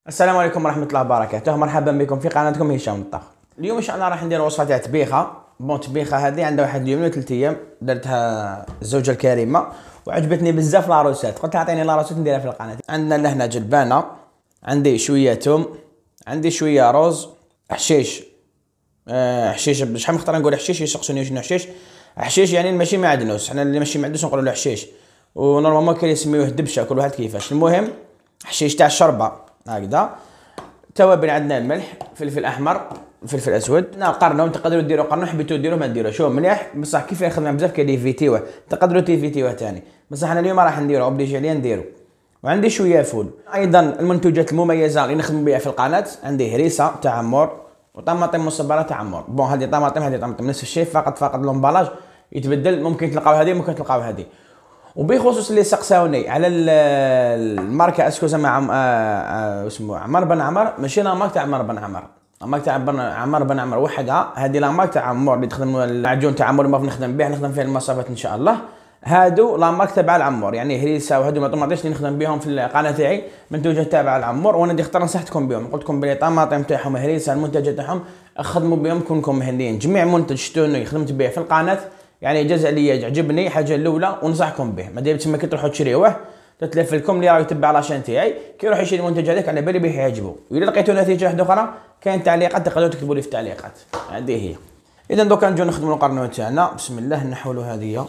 السلام عليكم ورحمة الله وبركاته، مرحبا بكم في قناتكم هشام الطبخ. اليوم ان شاء الله راح ندير وصفة تاع تبيخة. تبيخة هذه عندها واحد اليومين و 3 ايام درتها الزوجة الكريمة وعجبتني بزاف لاروسات، قلت اعطيني لاروسات نديرها في القناة. عندنا لهنا جلبانة، عندي شوية توم، عندي شوية روز، حشيش. حشيش شحال من خطرة نقول حشيش يسقسوني شنو حشيش. حشيش يعني ماشي معدنوس، حنا اللي ماشي معدنوس نقولوا له حشيش، ونورمالمون كاين يسميوه دبشه، كل واحد كيفاش. المهم حشيش تاع الشربة هكذا. توابل عندنا الملح، فلفل احمر، فلفل اسود، قرنون تقدروا ديروا قرنون، حبيتوا ديروا ما ديروش، شوف مليح بصح كيف يخدم بزاف كيفيتيوه تقدروا تيفيتيوه ثاني، بصح انا اليوم راح نديرو اوبليجي عليا نديرو. وعندي شويه فول. ايضا المنتوجات المميزه اللي نخدم بها في القناه، عندي هريسه تاع عمور وطماطم مصبره تاع عمور. هذه طماطم نفس الشيء، فقط لومبالاج يتبدل، ممكن تلقاو هذه ممكن تلقاو هذه. وبخصوص اللي سقساوني على الماركه اسكو زعما اسمه عمر بن عمر، ماشي لا مارك تاع عمر بن عمر، مارك تاع عمر بن عمر وحدها. هذه لا مارك تاع عمور اللي تخدم المعجون تاع عمور اللي نخدم به، نخدم فيه المصافات ان شاء الله. هادو لا مارك تبع العمور، يعني هريسه وهادو ما طماطمش اللي نخدم بهم في القناه تاعي منتوجات تابعه العمور، وانا اللي اختار نصحتكم بهم، قلت لكم بلي طماطم تاعهم هريسه المنتجات تاعهم خدموا بهم كونكم مهنيين. جميع منتج شتوني خدمت به في القناه يعني جزء لي يعجبني حاجه الاولى ونصحكم به، ما دير تما كي تروحوا تشريوه تتلف لكم اللي راه يتبع لاشين تاعي كي يروح يشري المنتج هذاك على بالي بيه يعجبو. واذا لقيتوا نتيجه واحده اخرى كاين تعليقات تقدروا تكتبوا لي في التعليقات. هذه هي. اذا دوكا نجيو نخدموا القرنون تاعنا. بسم الله، نحولوا هذه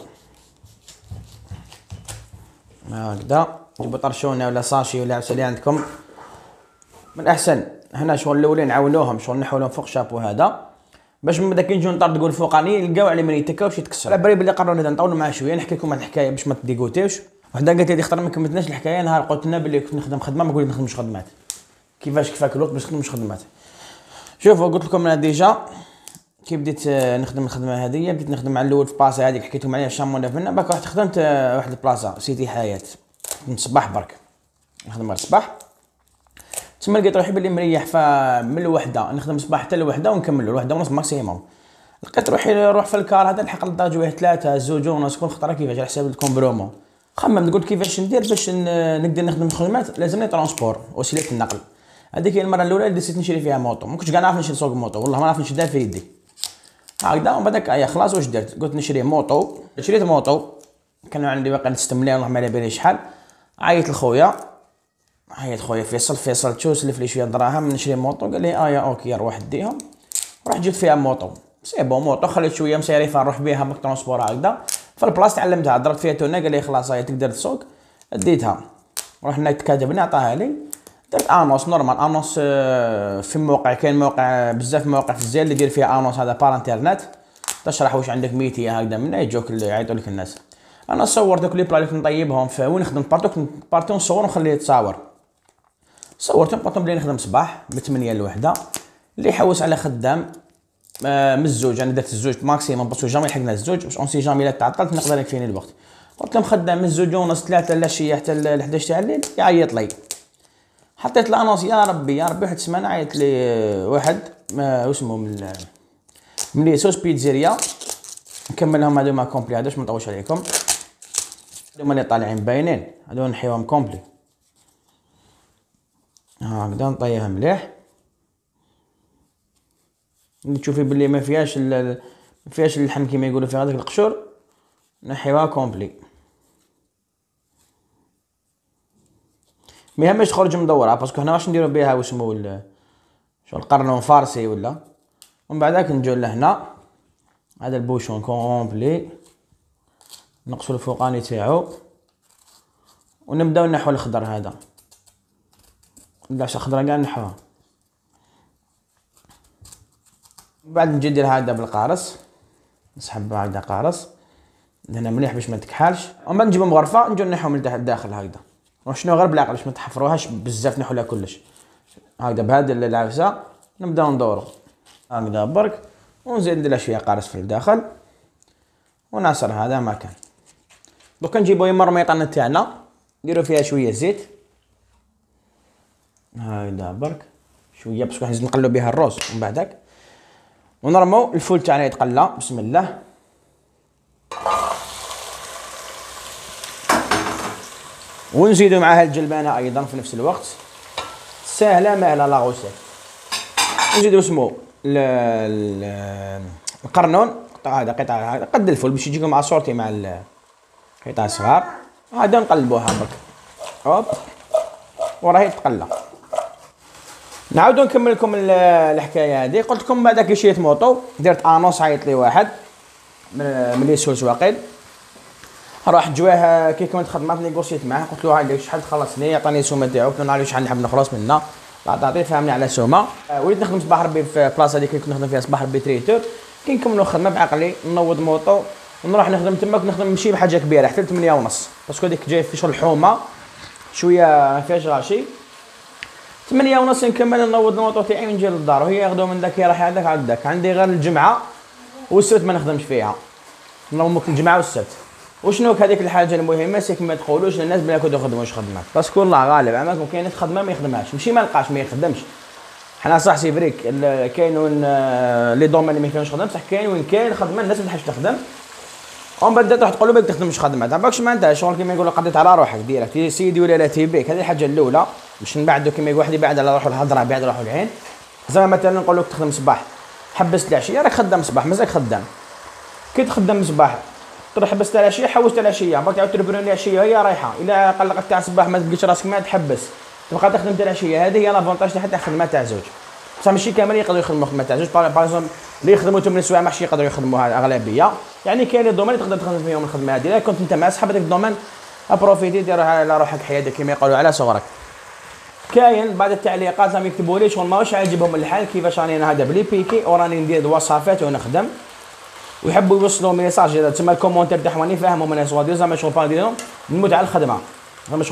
هكذا، جيبوا طرشونه ولا ساشي ولا عسل اللي عندكم من احسن. هنا شغل الاولين نعاونوهم، شغل نحولهم فوق شابو هذا باش من بعد كي نجيو نطردقوا الفوقاني نلقاو على ما يتكاوش يتكسر. على بالي بلي قررنا هذا نطولوا معاه شويه، نحكي لكم الحكايه باش ما تديكوتيوش. وحده قالت لي خطر ما كملتناش الحكايه، نهار قلت لنا بلي كنت نخدم خدمه ما قلت نخدمش خدمات، كيفاش كفاك الوقت باش نخدمش خدمات. شوفوا قلت لكم انا ديجا كي بديت نخدم الخدمه هذه، بديت نخدم على الاول في بلاصه هذيك حكيت لكم عليها شامونه فينا، باك رحت خدمت واحد البلاصه سيتي حياه من الصباح برك، نخدم غير الصباح. تما لقيت روحي بلي مريح من الوحده، نخدم الصباح حتى الوحده ونكمل الوحده ونص ماكسيموم. لقيت روحي نروح في الكار هذا نلحق للدرجه واحد 3 زوج ونص كل خطره، كيفاش على حساب الكومبرومو. خممت قلت كيفاش ندير باش نقدر نخدم الخدمات، لازمني ترونسبور وسيله النقل. هذيك هي المره الاولى اللي دزيت نشري فيها موطو، ما كنتش كاع نعرف نسوق موطو، والله ما نعرف نشدها في يدي هكذا. ومن بعدك يا خلاص واش درت، قلت نشري موطو. شريت موطو كانوا عندي باقي 6 ملايين والله ما على بالي شحال. عيط لخويا، عيط خويا فيصل تشو سلف لي شويه دراهم نشري موطو، قال لي يا اوكي روح ديهم. رحت جبت فيها موطو، سي بون موطو، خليت شويه مسيريفه نروح بها بك ترونسبور هكذا. في البلاصه تعلمتها، ضربت فيها تونا قال لي خلاص هاي تقدر تسوق. ديتها رحنا كاتبنا عطاها لي، درت انونس نورمال. انونس في موقع، كاين موقع بزاف مواقع في الجزائر اللي دير فيها انونس هذا بار انترنت، تشرح واش عندك ميتي هكذا منها يجوك يعيطوا لك الناس. انا صورت دوك لي بلا اللي نطيبهم في وين نخدم بارتو نصور ونخليه يتصاور. صورتهم قلت لهم بلي نخدم صباح ب 8 لوحده، اللي يحوس على خدام من الزوج. انا درت الزوج ماكسيموم باسكو جامي لحقنا الزوج باش اون سي جامي لا تعطلت نقدر يكفيني الوقت. قلت لهم خدام من الزوج ونص 3 العشيه حتى ل 11 تاع الليل يعيط لي. حطيت لانونس يا ربي واحد السمانه عيط لي واحد اسمه من لي سوس بيتزيريا، نكمل لهم هذوما كومبلي هذا باش ما نطولش عليكم. هذوما اللي طالعين باينين هذو نحيوهم كومبلي هكذا، نطيبها مليح. تشوفي باللي ما فيهاش اللحم كيما يقولوا في هذاك القشور، نحيوها كومبلي. ما يهمش تخرج مدوره باسكو هنا واش نديرو بها واسمو شو القرنون فارسي ولا. ومن بعدك نجو لهنا هذا البوشون كومبلي نقصوا الفوقاني تاعو ونبداو نحو الخضر هذا، العشا خضرا كاع نحوها. بعد نجي ندير هذا بالقارص، نسحب هكذا قارص هنا مليح باش ما تكحالش. ومن بعد نجيبو مغرفه نجيو نحوهم للداخل هكذا. وشنو غير بالعقل باش ما تحفروهاش بزاف، نحولها كلش هكذا بهذا العفسه. نبداو ندورو هكذا برك ونزيد ندير شويه قارص في الداخل ونعصر هذا ما كان. دوكا نجيبو المرميطانه تاعنا نديرو فيها شويه زيت هكذا برك شويه باسكو نزيد نقلو بها الروز. ومن بعدك ونرمو الفول تاعنا يتقلى. بسم الله. ونزيدو معاها الجلبانه ايضا في نفس الوقت ساهله ماهله لا غوسيت. نزيدو سمو القرنون، هذا قطع قد الفل باش يجيكم مع صورتي مع القطع الصغار. هذا نقلبوها برك هوب وراهي تقلى. نعاودو نكمل لكم الحكايه هذه. قلت لكم بعد كي شريت موطو درت انونس، عيط لي واحد من لي سوس واقيل، راح جواه كي كنت خدمات نيغوسيت معاه، قلت له هاي شحال تخلصني، عطاني السومه تاعو، قلت له نعرف شحال نحب نخلص منه، عطاتي فهمني على السومه. وليت نخدم صباح ربي في بلاصه هذيك اللي كنت نخدم فيها صباح ربي تريتور. كي نكملوا الخدمه بعقلي نوض موطو ونروح نخدم تماك، نخدم ماشي بحاجه كبيره حتى 8 ونص، باسكو هذيك جاي في شغل الحومه شويه ما فيهاش غاشي. 8 ونص نكمل نوض الموطو تاعي ونجي للدار، وهي ياخذوا من ذاك يروح هذاك عاد ذاك. عندي غير الجمعه والسبت ما نخدمش فيها، نومك الجمعه والسبت. وشنو هذيك الحاجه المهمه سيك ما تقولوش للناس بلا كنتو يخدموش خدمات، باسكو الله غالب عملكم كاين خدمه ما يخدمهاش، ماشي ما لقاش ما يخدمش. حنا صح سي فريك كاينون لي دومين اللي ما كاينش خدم، بصح كاين وين كاين خدمه الناس ما تحبش تخدم. ومن بعد تروح تقول له بالك تخدمش خدمه، تعرفكش ما انت شغل كيما يقولوا قضيت على روحك ديريكت سيدي ولا لا تيبيك. هذه الحاجه الاولى باش نبعدو كيما يقول واحد يبعد على روحو الهضره بعد روحو العين. زعما مثلا نقول لك تخدم صباح حبست العشيه، راك خدام صباح مازالك خدام. كي تخدم صباح تروح حبست العشيه حوست العشيه، برك تعاود تربرون العشيه هي رايحه، الا قلقت تاع الصباح ما تلقيش راسك ما تحبس تبقى تخدم تاع العشيه. هذه هي لافونتاج تاع الخدمه تاع زوج، بصح ماشي كامل يقدروا يخدموا خدمه تاع زوج. باغ اللي يخدموا 8 سوايع ماشي يقدروا يخدموها الاغلبيه. يعني كاين لي دومين تقدر تخدم فيهم الخدمه هذه، الا كنت انت مع صحابك الدومين ابروفيتي دير على روحك حياتك كما يقولوا على صغرك. كاين بعض التعليقات راهم يكتبوا لي شغل ماهوش عاجبهم الحال كيفاش راني انا هذا بلي بيكي وراني ندير وصفات ونخدم، ويحبوا يوصلوا ميساج تسمى الكومونتير تاعهم راني فاهمهم انا سوا ديزون شغل باغ نموت على الخدمه، زعما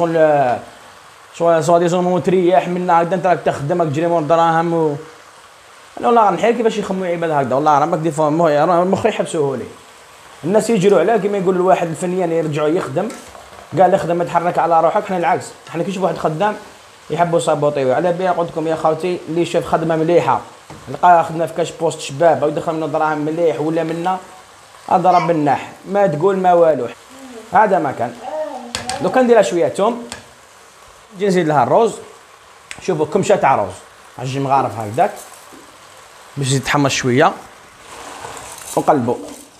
شغل سوا ديزون تريح منا هكذا انت راك تخدم تجري مور دراهم انا والله نحير كيفاش يخموا العباد هكذا. والله راك دي فوا مخي يحبسوه لي. الناس يجروا عليه كيما يقول الواحد الفنيان يرجعوا يخدم، قال اخدم تحرك على روحك. حنا العكس، حنا كي نشوف واحد خدام يحبوا يصابوطيو على بالي. قلت لكم يا خوتي اللي شاف خدمه مليحه لقى خدمه في كاش بوست شباب او يدخل منه دراهم مليح ولا منا اضرب بالناح ما تقول ما والو. هذا ما كان. لو كان نديرها شويه توم نجي نزيد لها الروز. شوفوا كمشه تاع روز عجي مغارف هكذاك باش يزيد يتحمص شويه وقلبوا.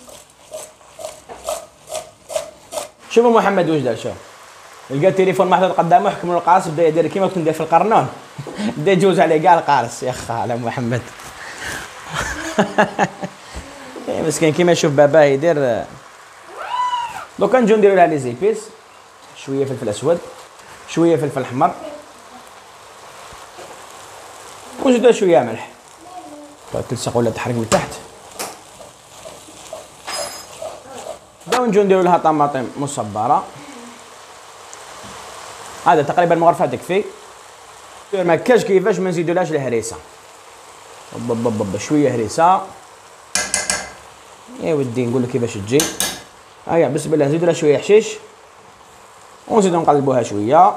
شوفوا محمد واش دار، شوف لقى التليفون محطوط قدامه حكم له القارص بدا يدير كيما كنت ندير في القرنون بدا يجوز عليه كاع القارص. يا خا على محمد مسكين كيما يشوف باباه يدير. دوكا نجيو نديرو لها لي زيبيس، شويه فلفل اسود شويه فلفل احمر ونزيدو شويه ملح، تلصق ولا تحرق من تحت. نجيو نديرو لها طماطم مصبره، هذا تقريبا مغرفه تكفي. ما كاش كيفاش ما نزيدولهاش الهريسه، شويه هريسه يا ودي نقول لك كيفاش تجي. هيا بسم الله نزيدو لها شويه حشيش ونزيدو نقلبوها شويه.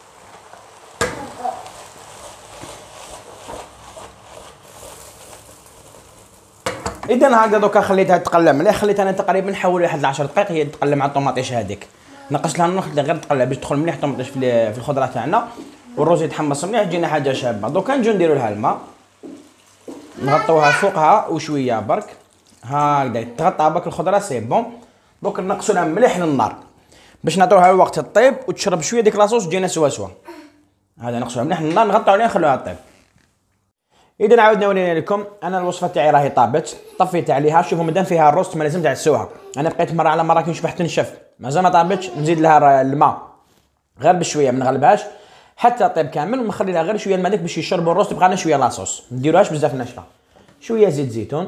اذا هكذا دوكا خليتها تقلى مليح، خليتها انا تقريبا حوالي واحد 10 دقائق هي تقلى مع الطوماطيش هذيك. نقص لها النخل غير تقلى باش تدخل مليح الطوماطيش في الخضره تاعنا والروز يتحمص مليح تجينا حاجه شابه. دوكا نجيو نديرو لها الماء نغطوها فوقها وشويه برك هكذا تغطى برك الخضره سي بون. دوك نقصو لها مليح للنار باش نعطوها الوقت تطيب وتشرب شويه ديك لاصوص تجينا سوا. هذا نقصوها مليح للنار نغطيو عليها نخلوها طيب. اذا عاودنا ورينا لكم انا الوصفه تاعي راهي طابت، طفيت عليها. شوفوا مادام فيها الروز ما لازم تعسوها. انا بقيت مره على مره كي نشوف تنشف مازال ما طابتش نزيد لها الماء غير بشويه ما نغلبهاش حتى طيب كامل ونخلي لها غير شويه الماء ديك باش يشربوا الروز. تبقى لنا شويه لاصوص ما نديروهاش بزاف ناشفه. شويه زيت زيتون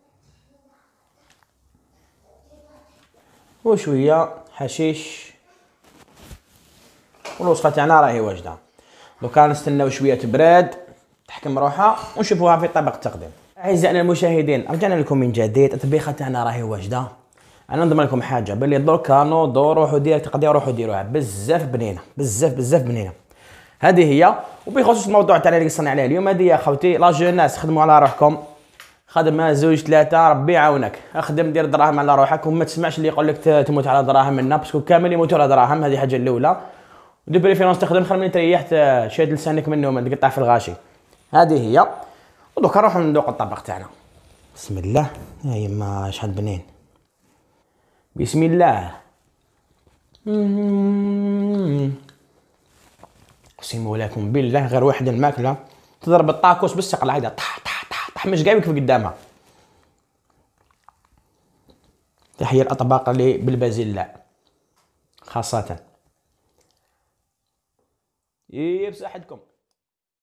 وشويه حشيش والوصفه تاعنا راهي واجده. دوكا نستناو شويه تبرد تحكم روحها ونشوفوها في طبق التقديم. اعزائنا المشاهدين رجعنا لكم من جديد. الطبيخه تاعنا راهي واجده. انا نضمن لكم حاجه باللي دركا نوضوا روحوا ديريكت تقديو روحوا ديروها بزاف بنينه بزاف بنينه. هذه هي. وبخصوص الموضوع تاعنا اللي قصرنا عليه اليوم هذه يا خوتي لا جوناس خدموا على روحكم. خدمه زوج ثلاثه ربي يعاونك. اخدم دير دراهم على روحك وما تسمعش اللي يقول لك تموت على دراهم منا باسكو كامل يموتوا على دراهم. هذه حاجه الاولى. دو بريفيرونس تخدم خير من تريح شاد لسانك منه وما تقطع في الغاشي. هذه هي. ودوكا نروحو ندوق الطبق تاعنا. بسم الله. يا يما شحال بنين. بسم الله. اقسم لكم بالله غير واحد الماكله تضرب الطاكوس بالسقل عايده طح طح طح طح مش جايبك في قدامها. تحية الأطباق اللي بالبازلاء خاصة. بصحتكم.